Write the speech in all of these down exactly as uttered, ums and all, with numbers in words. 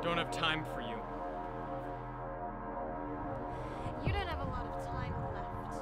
don't have time for you. You don't have a lot of time left.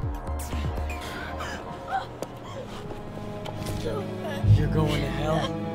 You're going to hell.